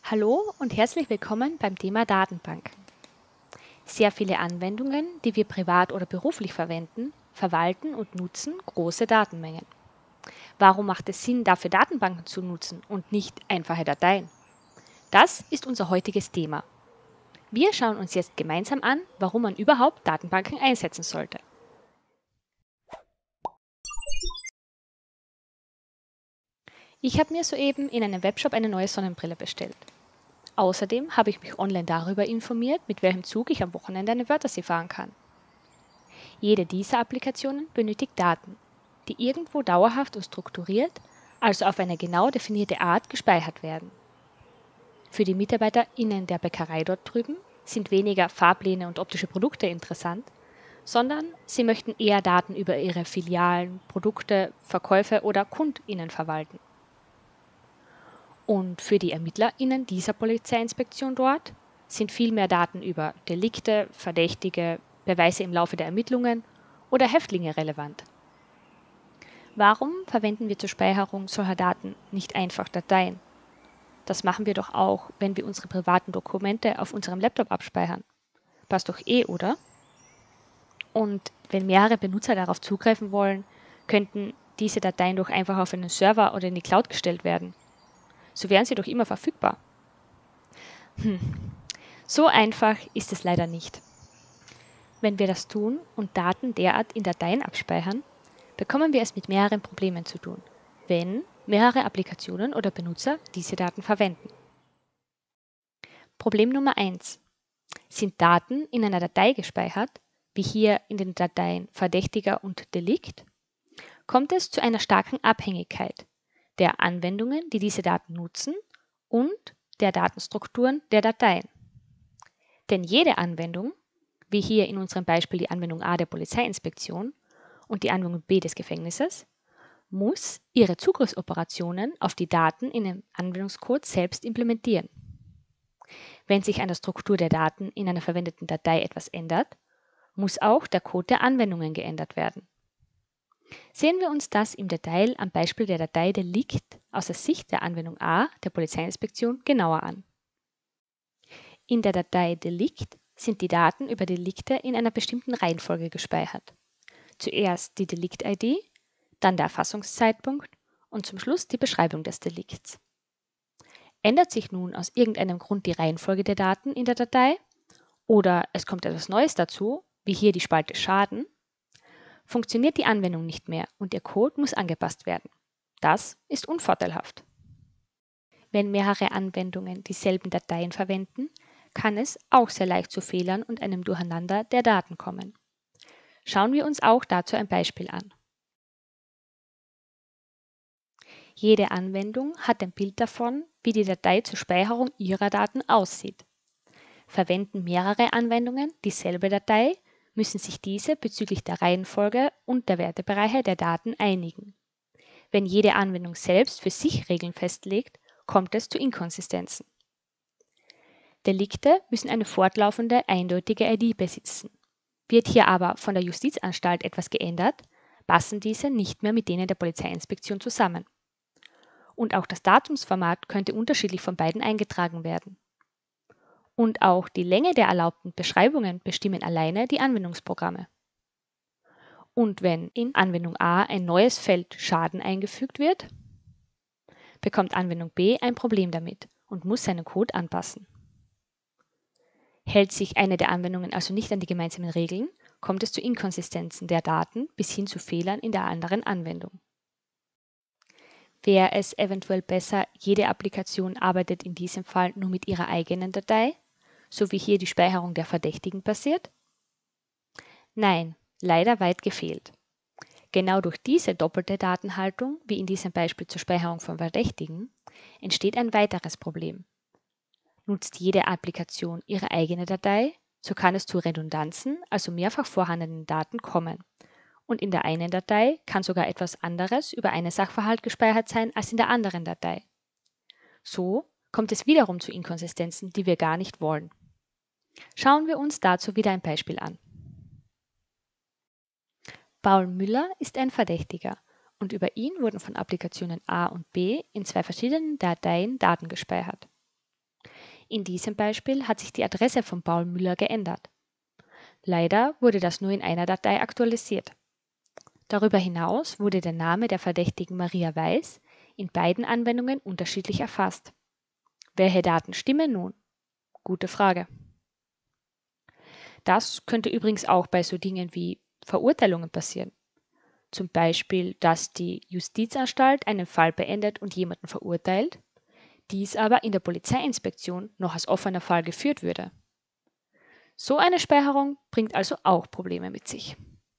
Hallo und herzlich willkommen beim Thema Datenbank. Sehr viele Anwendungen, die wir privat oder beruflich verwenden, verwalten und nutzen große Datenmengen. Warum macht es Sinn, dafür Datenbanken zu nutzen und nicht einfache Dateien? Das ist unser heutiges Thema. Wir schauen uns jetzt gemeinsam an, warum man überhaupt Datenbanken einsetzen sollte. Ich habe mir soeben in einem Webshop eine neue Sonnenbrille bestellt. Außerdem habe ich mich online darüber informiert, mit welchem Zug ich am Wochenende eine Wörthersee fahren kann. Jede dieser Applikationen benötigt Daten, die irgendwo dauerhaft und strukturiert, also auf eine genau definierte Art, gespeichert werden. Für die MitarbeiterInnen der Bäckerei dort drüben sind weniger Fahrpläne und optische Produkte interessant, sondern sie möchten eher Daten über ihre Filialen, Produkte, Verkäufe oder KundInnen verwalten. Und für die ErmittlerInnen dieser Polizeiinspektion dort sind viel mehr Daten über Delikte, Verdächtige, Beweise im Laufe der Ermittlungen oder Häftlinge relevant. Warum verwenden wir zur Speicherung solcher Daten nicht einfach Dateien? Das machen wir doch auch, wenn wir unsere privaten Dokumente auf unserem Laptop abspeichern. Passt doch eh, oder? Und wenn mehrere Benutzer darauf zugreifen wollen, könnten diese Dateien doch einfach auf einen Server oder in die Cloud gestellt werden. So wären sie doch immer verfügbar. So einfach ist es leider nicht. Wenn wir das tun und Daten derart in Dateien abspeichern, bekommen wir es mit mehreren Problemen zu tun, wenn mehrere Applikationen oder Benutzer diese Daten verwenden. Problem Nummer 1. Sind Daten in einer Datei gespeichert, wie hier in den Dateien Verdächtiger und Delikt, kommt es zu einer starken Abhängigkeit der Anwendungen, die diese Daten nutzen, und der Datenstrukturen der Dateien. Denn jede Anwendung, wie hier in unserem Beispiel die Anwendung A der Polizeiinspektion und die Anwendung B des Gefängnisses, muss ihre Zugriffsoperationen auf die Daten in dem Anwendungscode selbst implementieren. Wenn sich an der Struktur der Daten in einer verwendeten Datei etwas ändert, muss auch der Code der Anwendungen geändert werden. Sehen wir uns das im Detail am Beispiel der Datei Delikt aus der Sicht der Anwendung A der Polizeiinspektion genauer an. In der Datei Delikt sind die Daten über Delikte in einer bestimmten Reihenfolge gespeichert. Zuerst die Delikt-ID, dann der Erfassungszeitpunkt und zum Schluss die Beschreibung des Delikts. Ändert sich nun aus irgendeinem Grund die Reihenfolge der Daten in der Datei oder es kommt etwas Neues dazu, wie hier die Spalte Schaden, funktioniert die Anwendung nicht mehr und ihr Code muss angepasst werden. Das ist unvorteilhaft. Wenn mehrere Anwendungen dieselben Dateien verwenden, kann es auch sehr leicht zu Fehlern und einem Durcheinander der Daten kommen. Schauen wir uns auch dazu ein Beispiel an. Jede Anwendung hat ein Bild davon, wie die Datei zur Speicherung ihrer Daten aussieht. Verwenden mehrere Anwendungen dieselbe Datei, müssen sich diese bezüglich der Reihenfolge und der Wertebereiche der Daten einigen. Wenn jede Anwendung selbst für sich Regeln festlegt, kommt es zu Inkonsistenzen. Delikte müssen eine fortlaufende, eindeutige ID besitzen. Wird hier aber von der Justizanstalt etwas geändert, passen diese nicht mehr mit denen der Polizeiinspektion zusammen. Und auch das Datumsformat könnte unterschiedlich von beiden eingetragen werden. Und auch die Länge der erlaubten Beschreibungen bestimmen alleine die Anwendungsprogramme. Und wenn in Anwendung A ein neues Feld Schaden eingefügt wird, bekommt Anwendung B ein Problem damit und muss seinen Code anpassen. Hält sich eine der Anwendungen also nicht an die gemeinsamen Regeln, kommt es zu Inkonsistenzen der Daten bis hin zu Fehlern in der anderen Anwendung. Wäre es eventuell besser, jede Applikation arbeitet in diesem Fall nur mit ihrer eigenen Datei, so wie hier die Speicherung der Verdächtigen passiert? Nein, leider weit gefehlt. Genau durch diese doppelte Datenhaltung, wie in diesem Beispiel zur Speicherung von Verdächtigen, entsteht ein weiteres Problem. Nutzt jede Applikation ihre eigene Datei, so kann es zu Redundanzen, also mehrfach vorhandenen Daten kommen. Und in der einen Datei kann sogar etwas anderes über einen Sachverhalt gespeichert sein als in der anderen Datei. So kommt es wiederum zu Inkonsistenzen, die wir gar nicht wollen. Schauen wir uns dazu wieder ein Beispiel an. Paul Müller ist ein Verdächtiger und über ihn wurden von Applikationen A und B in zwei verschiedenen Dateien Daten gespeichert. In diesem Beispiel hat sich die Adresse von Paul Müller geändert. Leider wurde das nur in einer Datei aktualisiert. Darüber hinaus wurde der Name der Verdächtigen Maria Weiß in beiden Anwendungen unterschiedlich erfasst. Welche Daten stimmen nun? Gute Frage. Das könnte übrigens auch bei so Dingen wie Verurteilungen passieren. Zum Beispiel, dass die Justizanstalt einen Fall beendet und jemanden verurteilt, dies aber in der Polizeiinspektion noch als offener Fall geführt würde. So eine Speicherung bringt also auch Probleme mit sich.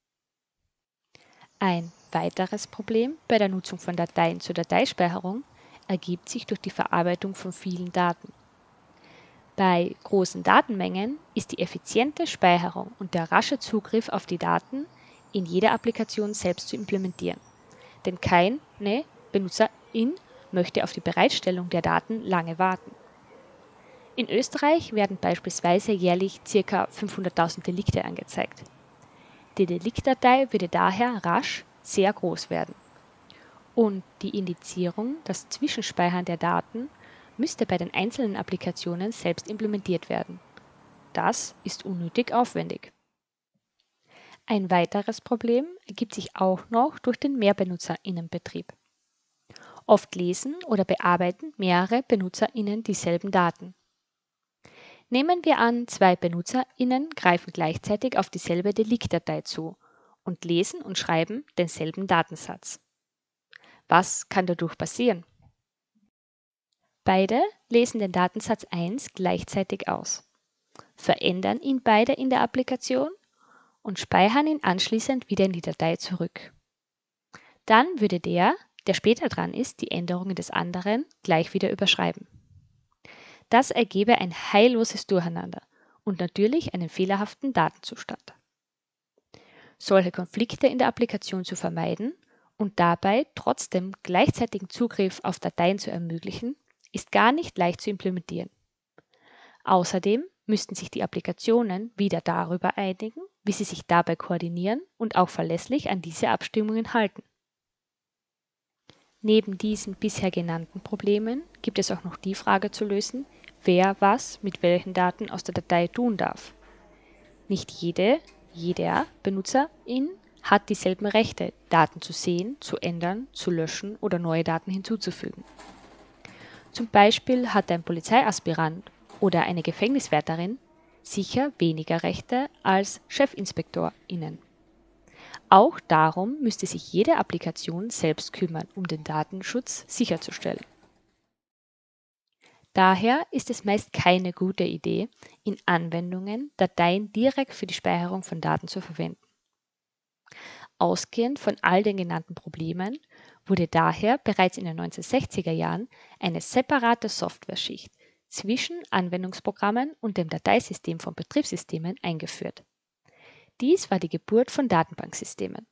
Ein weiteres Problem bei der Nutzung von Dateien zur Dateispeicherung ergibt sich durch die Verarbeitung von vielen Daten. Bei großen Datenmengen ist die effiziente Speicherung und der rasche Zugriff auf die Daten in jeder Applikation selbst zu implementieren. Denn keine Benutzerin möchte auf die Bereitstellung der Daten lange warten. In Österreich werden beispielsweise jährlich ca. 500.000 Delikte angezeigt. Die Deliktdatei würde daher rasch sehr groß werden. Und die Indizierung, das Zwischenspeichern der Daten, müsste bei den einzelnen Applikationen selbst implementiert werden. Das ist unnötig aufwendig. Ein weiteres Problem ergibt sich auch noch durch den MehrbenutzerInnenbetrieb. Oft lesen oder bearbeiten mehrere BenutzerInnen dieselben Daten. Nehmen wir an, zwei BenutzerInnen greifen gleichzeitig auf dieselbe Deliktdatei zu und lesen und schreiben denselben Datensatz. Was kann dadurch passieren? Beide lesen den Datensatz 1 gleichzeitig aus, verändern ihn beide in der Applikation und speichern ihn anschließend wieder in die Datei zurück. Dann würde der später dran ist, die Änderungen des anderen gleich wieder überschreiben. Das ergebe ein heilloses Durcheinander und natürlich einen fehlerhaften Datenzustand. Solche Konflikte in der Applikation zu vermeiden und dabei trotzdem gleichzeitigen Zugriff auf Dateien zu ermöglichen, ist gar nicht leicht zu implementieren. Außerdem müssten sich die Applikationen wieder darüber einigen, wie sie sich dabei koordinieren und auch verlässlich an diese Abstimmungen halten. Neben diesen bisher genannten Problemen gibt es auch noch die Frage zu lösen, wer was mit welchen Daten aus der Datei tun darf. Nicht jeder Benutzerin hat dieselben Rechte, Daten zu sehen, zu ändern, zu löschen oder neue Daten hinzuzufügen. Zum Beispiel hat ein Polizeiaspirant oder eine Gefängniswärterin sicher weniger Rechte als ChefinspektorInnen. Auch darum müsste sich jede Applikation selbst kümmern, um den Datenschutz sicherzustellen. Daher ist es meist keine gute Idee, in Anwendungen Dateien direkt für die Speicherung von Daten zu verwenden. Ausgehend von all den genannten Problemen wurde daher bereits in den 1960er Jahren eine separate Softwareschicht zwischen Anwendungsprogrammen und dem Dateisystem von Betriebssystemen eingeführt. Dies war die Geburt von Datenbanksystemen.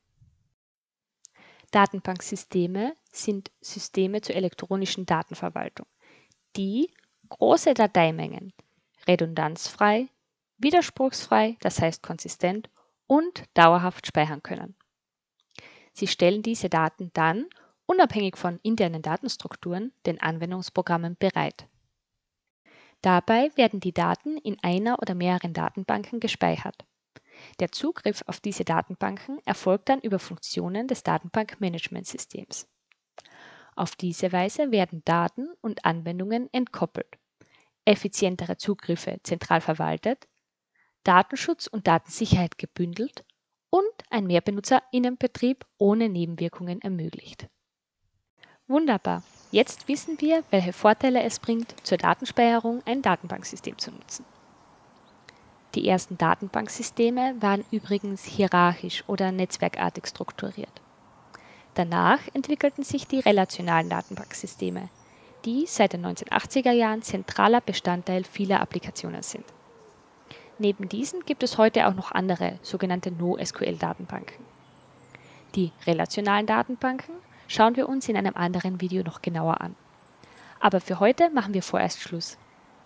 Datenbanksysteme sind Systeme zur elektronischen Datenverwaltung, die große Dateimengen redundanzfrei, widerspruchsfrei, das heißt konsistent und dauerhaft speichern können. Sie stellen diese Daten dann, unabhängig von internen Datenstrukturen, den Anwendungsprogrammen bereit. Dabei werden die Daten in einer oder mehreren Datenbanken gespeichert. Der Zugriff auf diese Datenbanken erfolgt dann über Funktionen des Datenbankmanagementsystems. Auf diese Weise werden Daten und Anwendungen entkoppelt, effizientere Zugriffe zentral verwaltet, Datenschutz und Datensicherheit gebündelt und ein MehrbenutzerInnenbetrieb ohne Nebenwirkungen ermöglicht. Wunderbar! Jetzt wissen wir, welche Vorteile es bringt, zur Datenspeicherung ein Datenbanksystem zu nutzen. Die ersten Datenbanksysteme waren übrigens hierarchisch oder netzwerkartig strukturiert. Danach entwickelten sich die relationalen Datenbanksysteme, die seit den 1980er Jahren zentraler Bestandteil vieler Applikationen sind. Neben diesen gibt es heute auch noch andere, sogenannte NoSQL-Datenbanken. Die relationalen Datenbanken schauen wir uns in einem anderen Video noch genauer an. Aber für heute machen wir vorerst Schluss.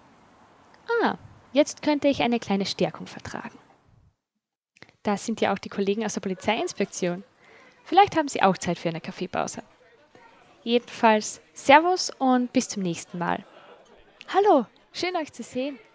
Jetzt könnte ich eine kleine Stärkung vertragen. Da sind ja auch die Kollegen aus der Polizeiinspektion. Vielleicht haben Sie auch Zeit für eine Kaffeepause. Jedenfalls Servus und bis zum nächsten Mal. Hallo, Schön euch zu sehen.